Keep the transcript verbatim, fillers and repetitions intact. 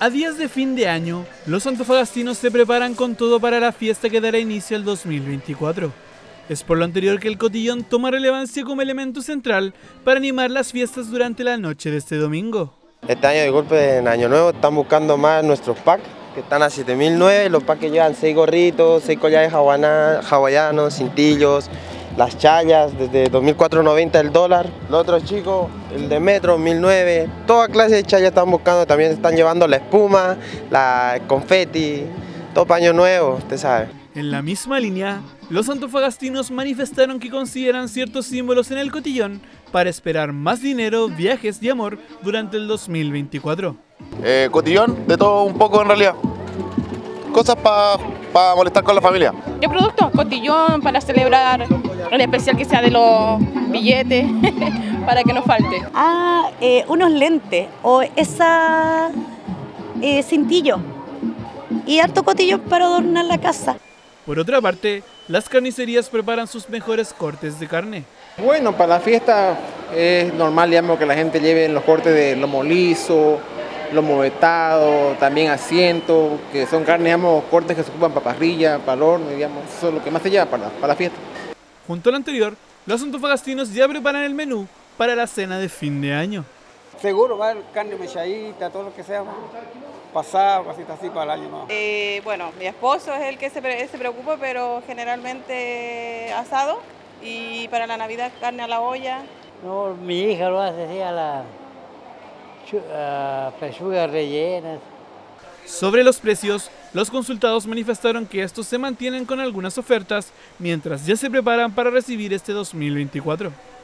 A días de fin de año, los antofagastinos se preparan con todo para la fiesta que dará inicio al dos mil veinticuatro. Es por lo anterior que el cotillón toma relevancia como elemento central para animar las fiestas durante la noche de este domingo. Este año de golpe en Año Nuevo están buscando más nuestros packs, que están a siete mil nueve, los packs que llevan seis gorritos, seis collares hawaianos, cintillos, las chayas, desde dos mil cuatrocientos noventa el dólar. Los otros chicos, el de metro, mil nueve, toda clase de chayas están buscando, también están llevando la espuma, la el confeti, todo para Año Nuevo, usted sabe. En la misma línea, los antofagastinos manifestaron que consideran ciertos símbolos en el cotillón para esperar más dinero, viajes y amor durante el dos mil veinticuatro. Eh, cotillón, de todo un poco en realidad. Cosas para pa molestar con la familia. ¿Qué producto? Cotillón para celebrar, en especial que sea de los billetes, para que no falte. Ah, eh, unos lentes o esa eh, cintillo y harto cotillón para adornar la casa. Por otra parte, las carnicerías preparan sus mejores cortes de carne. Bueno, para la fiesta es normal, digamos, que la gente lleve los cortes de lomo liso, lomo vetado, también asiento, que son carnes, digamos, cortes que se ocupan para parrilla, para el horno, digamos, eso es lo que más se lleva para la, para la fiesta. Junto al anterior, los antofagastinos ya preparan el menú para la cena de fin de año. Seguro va a haber carne mechadita, todo lo que sea, pasado, cositas así para el año nuevo. Eh, bueno, mi esposo es el que se, pre se preocupa, pero generalmente asado, y para la Navidad carne a la olla. No, mi hija lo hace así a la uh, pechugas rellenas. Sobre los precios, los consultados manifestaron que estos se mantienen con algunas ofertas, mientras ya se preparan para recibir este dos mil veinticuatro.